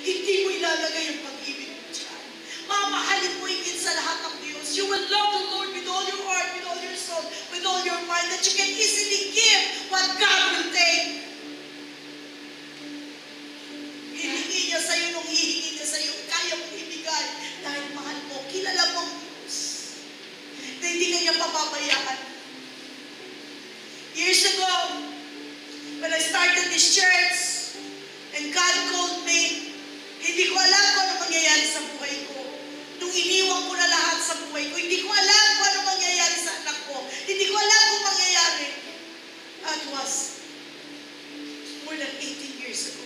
Hindi mo ilalagay ang pag-ibig mo dyan. Mamahalin mo higit sa lahat ng Diyos. You will love the Lord with all your heart, with all your soul, with all your mind, that you can easily give what God will take. Hihingi niya sa'yo nung hihingi niya sa'yo. Kaya mong ibigay dahil mahal mo. Kilala mo ang Diyos. Na hindi ka niya papabayaan. Years ago, when I started this church, and God called me, hindi ko alam kung ano mangyayari sa buhay ko. Nung iniwan ko na lahat sa buhay ko, hindi ko alam kung ano mangyayari sa anak ko. Hindi ko alam kung mangyayari. That was more than 18 years ago.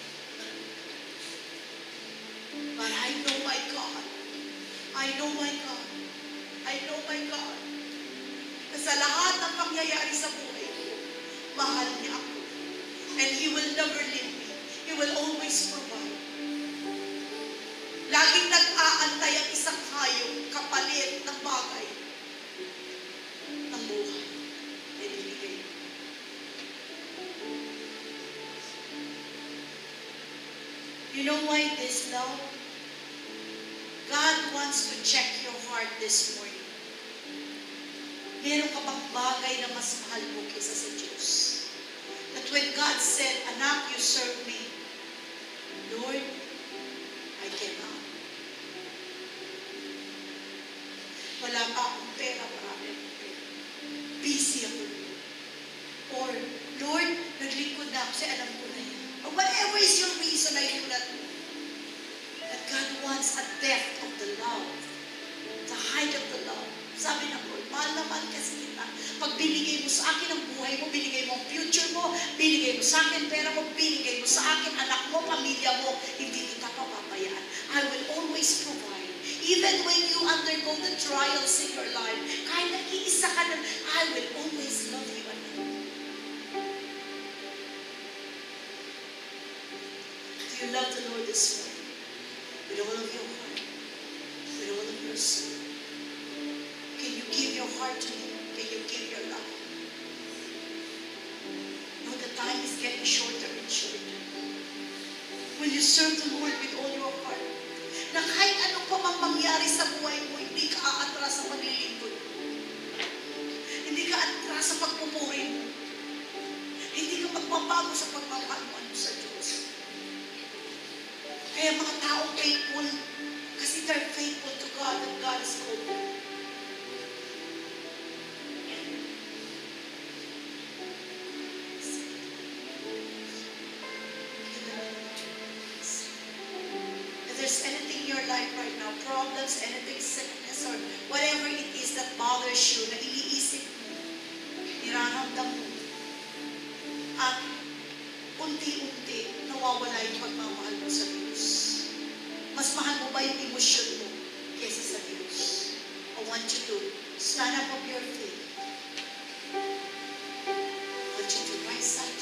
But I know my God. I know my God. I know my God. Na sa lahat ng pangyayari sa buhay ko, mahal niya ako. And He will never leave me. He will always provide. Laging nag-aantay ang isang hayop kapalit ng bagay ng buhay. And ibigay. You know why this love? God wants to check your heart this morning. Meron ka bang bagay na mas mahal mo kaysa sa Diyos? That when God said, anak, you serve me, Lord, I cannot. Wala pa akong pera, marami akong pera. Busy ako. Or, Lord, naglingkod na ako kasi alam ko na yan. Or whatever is your reason, I do not know. That God wants a depth of the love. The height of the love. Sabi ng Lord, mahal naman kasi kita. Pag binigay mo sa akin ang buhay mo, binigay mo ang future mo, binigay mo sa akin pera mo, binigay mo sa akin anak mo, pamilya mo, hindi kita papabayaan. I will always provide. Even when you undergo the trials in your life, kahit nag-iisa ka na, I will always love you. Do you love the Lord this morning? With all of your heart, with all of your soul. Can you give your heart to Him? Can you give your love? No, the time is getting shorter and shorter. Will you serve the Lord with all your heart? Na kahit anong pa mang mangyari sa buhay mo, hindi ka aatras sa paglilingkod. Hindi ka atras sa pagpupuri mo. Hindi ka magbabago sa pagmamahal mo sa Diyos. Kaya mga taong faithful, kasi they're faithful to God and God is called them. Right now, problems, anything, sickness, or whatever it is that bothers you, na iniisip mo, niraramdam mo, at unti-unti nawawala yung pagmamahal mo sa Diyos. Mas mahal mo ba yung emosyon mo kaysa sa Diyos? I want you to stand up of your feet. I want you to rise up.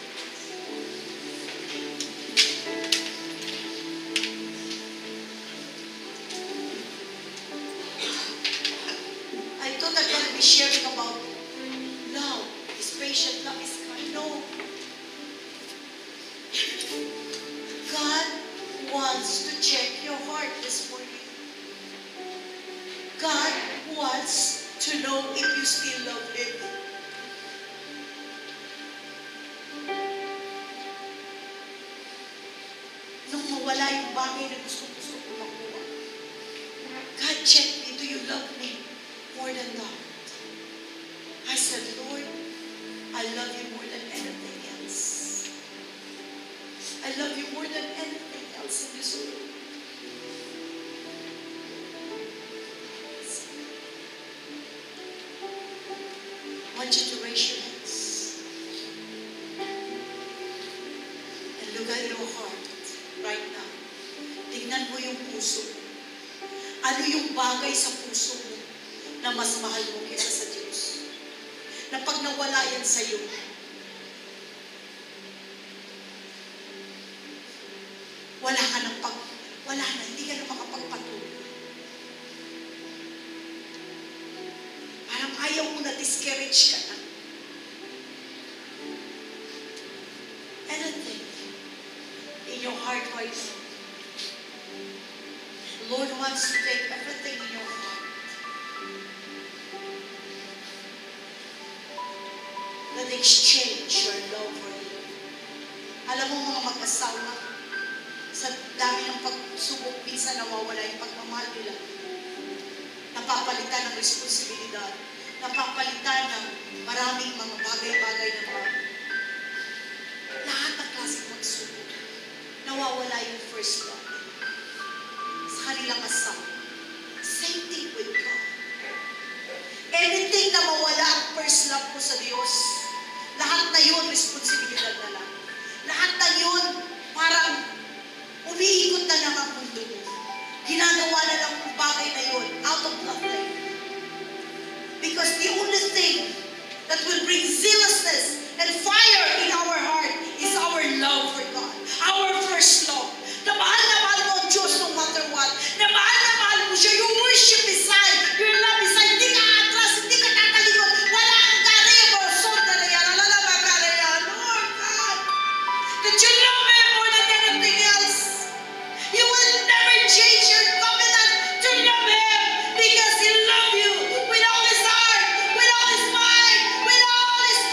Sharing about love is patient, love is kind. No. God wants to check your heart this morning. God wants to know if you still love Him. Nung mawala yung bagay na gusto ko makuha, God, check me. Do you love me more than that? I said, Lord, I love you more than anything else. I love you more than anything else in this world. I want you to raise your hands and look at your heart right now. Tingnan mo yung puso mo. Ano yung bagay sa puso mo na mas mahal mo kaysa sa Diyos? Na pag nawala yan sa'yo, wala na, hindi ka na makapagpatuloy. Parang ayaw mo na, discourage ka na. Anything in your heart right now Lord wants to take everything in your heart. Let exchange your love for Him. Alam mo mga mag-asawa, sa dami ng pagsubok, minsan nawawala yung pagmamahal nila. Napapalitan ng responsibilidad. Napapalitan ng maraming mga bagay-bagay na mga lahat ng klaseng magsubok. Nawawala yung first love sa kanilang asawa. Same thing with God. Anything na mawala ang first love mo sa Diyos, lahat na yun, responsibilidad na lang. Lahat na yun, parang umiikot na lang ang mundo mo. Ginagawa na lang ang bagay na yun, out of nothing. Because the only thing that will bring zealousness and fire in our heart is our love for God. Our first love. Na mahal mo ang Diyos no matter what. Na mahal mo siya. You worship His side. Your love His side. Hindi ka atras, hindi ka tatalikod. Wala kang karebo. Sondarayan. Alalaba karayan. Lord God. That you love Him more than anything else. You will never change your covenant to love Him because He loves you with all His heart, with all His mind, with all His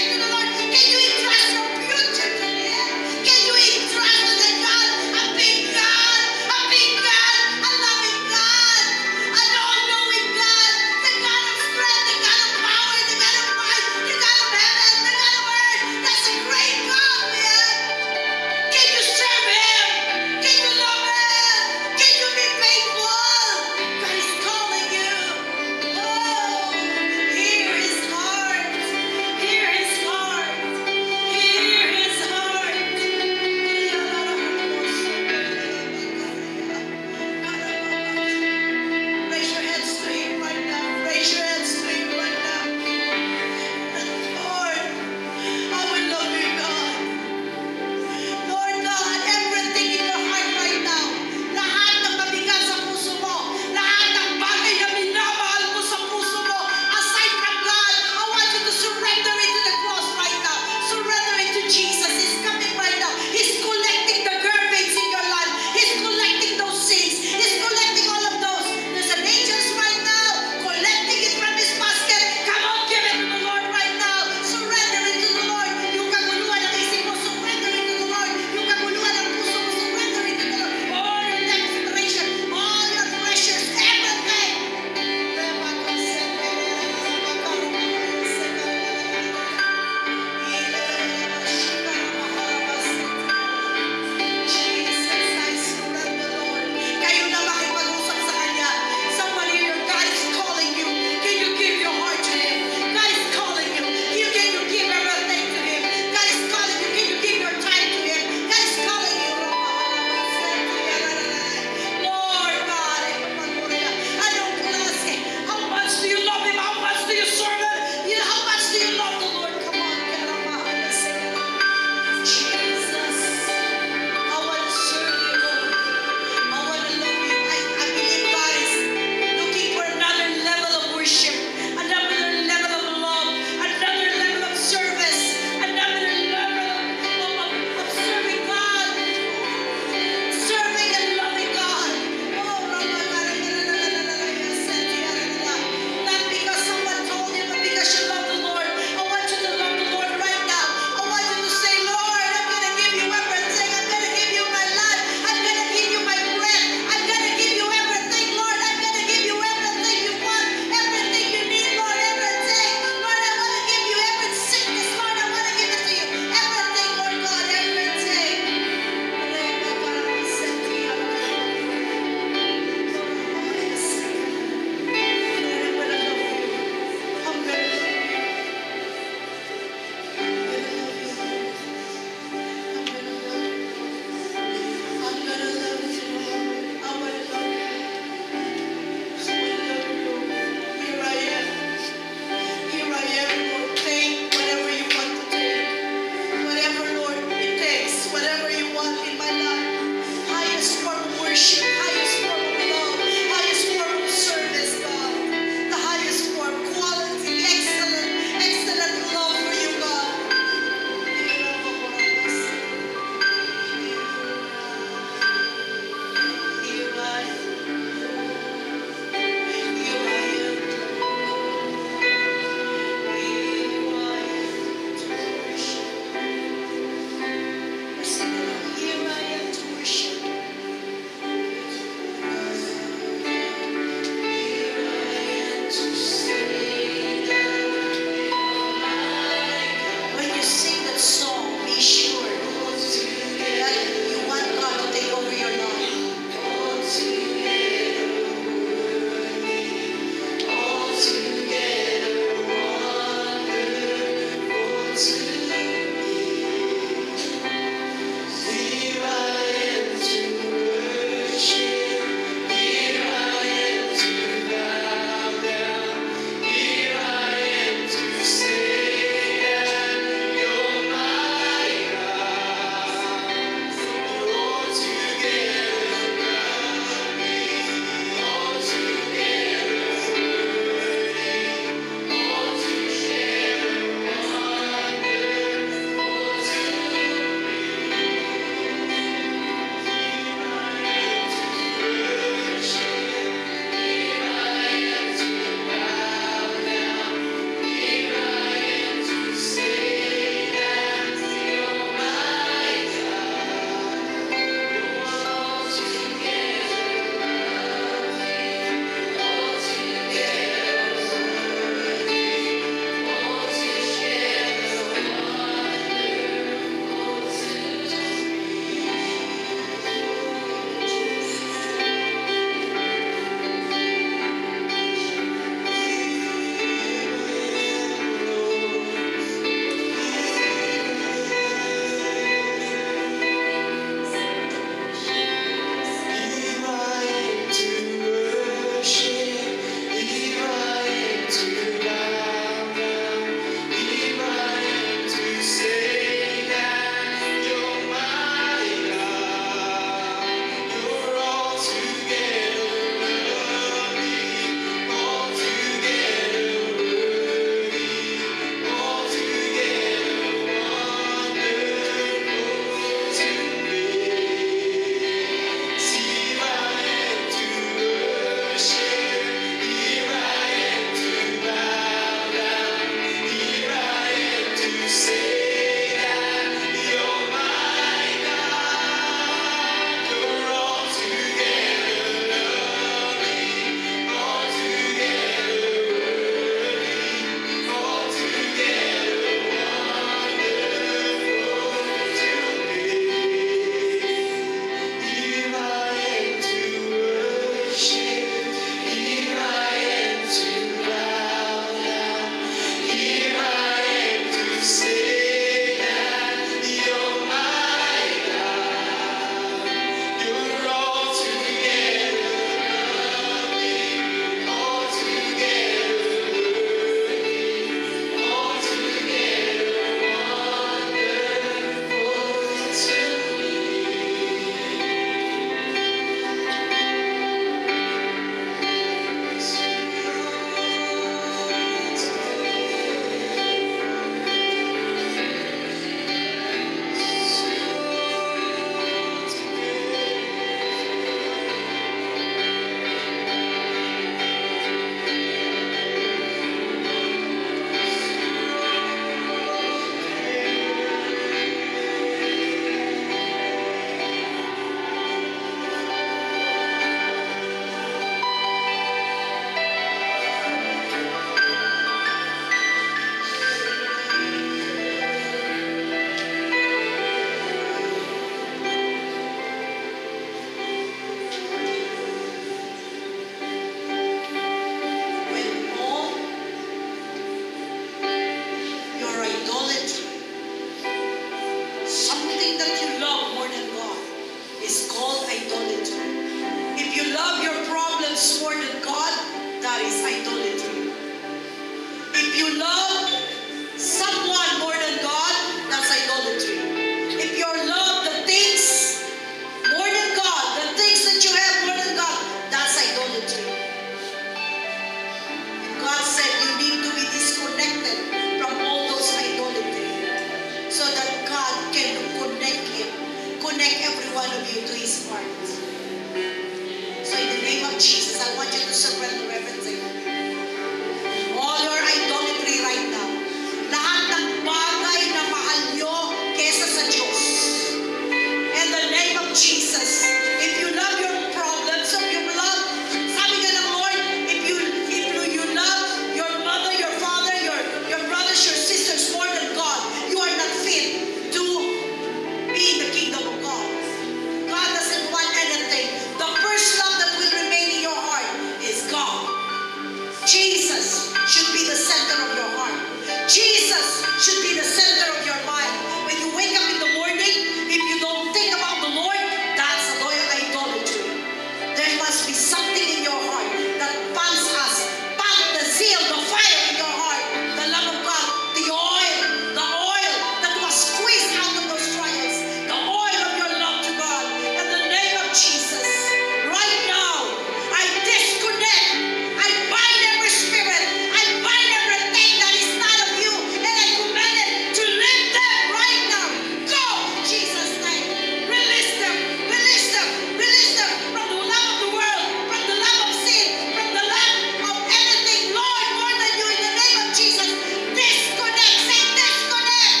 every one of you to His heart. So in the name of Jesus, I want you to surrender everything. All your idolatry right now. Lahat ng bagay na mahal nyo kesa sa Diyos. In the name of Jesus, if you love your problems, if you love, sabi nga ng Lord, if you love your mother, your father, your brothers, your sisters more than God, you are not fit to be in the kingdom of God. God doesn't want anything. The first love that will remain in your heart is God. Jesus should be the center of your heart. Jesus should be the center of your mind. When you wake up in the morning, if you don't think about the Lord, that's idolatry. There must be something in your heart that pumps us, pump the zeal, the fire in your heart, the love of God, the oil that was squeezed out of those trials, the oil of your love to God. In the name of Jesus, right now, I disconnect, I bind every spirit, I bind everything that is not of you, and I command it to leave them right now. Go, in Jesus' name. Release them, release them, release them from the love of the world, from the love of sin, from the love of anything, Lord, more than you, in the name of Jesus. Disconnect, say disconnect.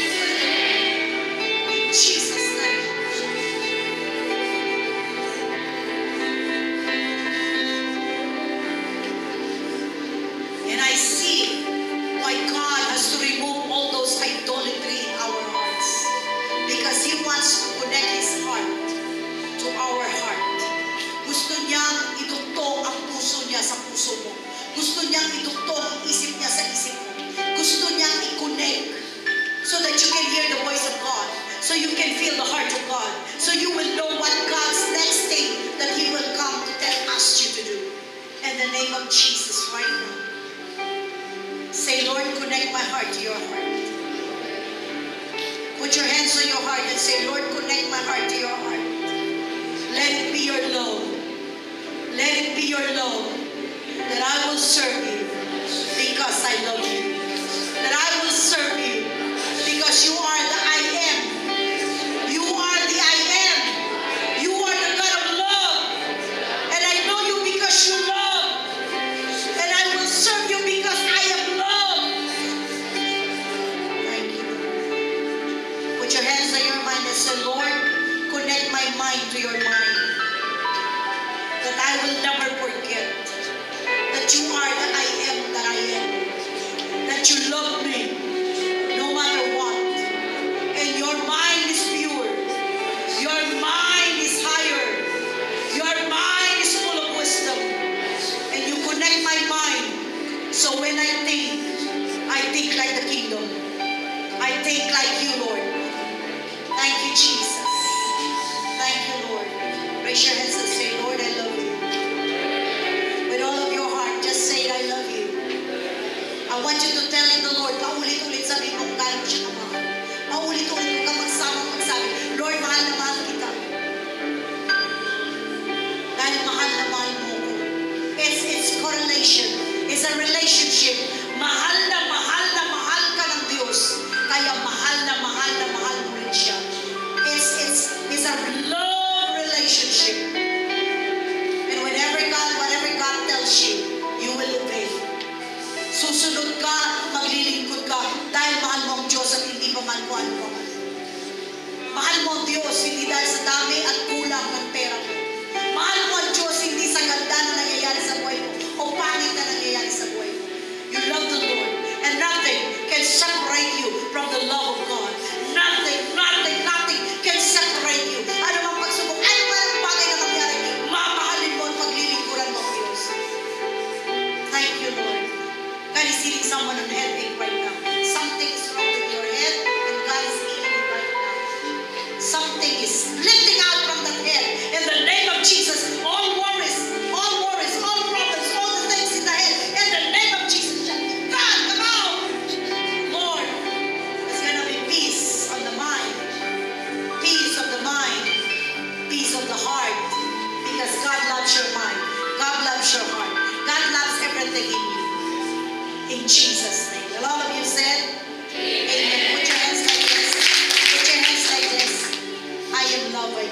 In Jesus' name. And I see why God has to remove all those idolatry in our hearts. Because He wants to connect His heart to our heart. Gusto niyang idugtong ang puso niya sa puso mo. Gusto niyang idugtong ang isip niya sa isip mo. Gusto niyang i-connect so that you can hear the voice of God. So you can feel the heart of God. So you will know what God's next thing that He will come to ask you to do. In the name of Jesus right now. Say, Lord, connect my heart to your heart. Put your hands on your heart and say, Lord, connect my heart to your heart. Let it be your love. Let it be your love that I will serve you because I love you. That I will serve you because you are the I am. You are the I am. You are the God of love. And I know you because you love. And I will serve you because I am love. Thank you. Put your hands on your mind and say, Lord, connect my mind to your mind. That I will never forget that you are the I am that I am.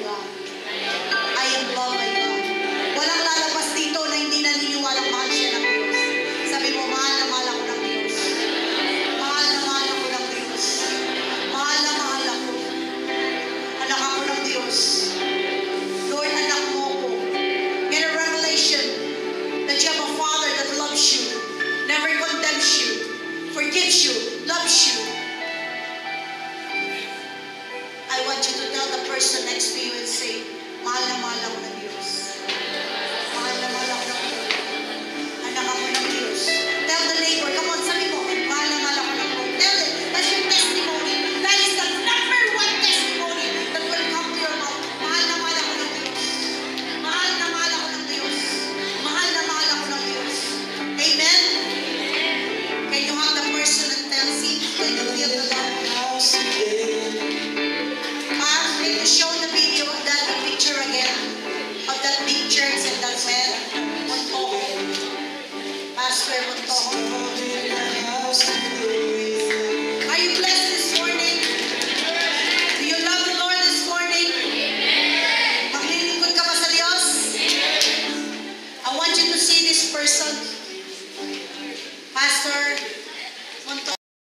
God. I am loved by God. Walang lalabas dito na hindi naniniwalang mahal siya ng Diyos. Sabi mo, mahal na mahal ako ng Diyos. Mahal na mahal ako ng Diyos. Mahal na mahal ako. Anak ako ng Diyos. Lord, anak mo ako. Get a revelation that you have a Father that loves you, never condemns you, forgives you, loves you. I want you to tell the person next to you and say, mahal na mahal ako ng Diyos. Mahal na mahal ako ng Diyos. Anak ako ng Diyos. Tell the neighbor, come on, sabi mo, mahal na mahal ako ng Diyos. Tell them, that's your testimony. That is the number one testimony that will come to your mouth. Mahal na mahal ako ng Diyos. Mahal na mahal ako ng Diyos. Mahal na mahal ako ng Diyos. Amen? Can you hug the person and tell, see, can you feel the love? Can you show the video of that, the picture again, of that big church and that man, Montojo, Pastor Montojo? Are you blessed this morning? Do you love the Lord this morning? Maglilingkod ka ba sa Diyos? I want you to see this person, Pastor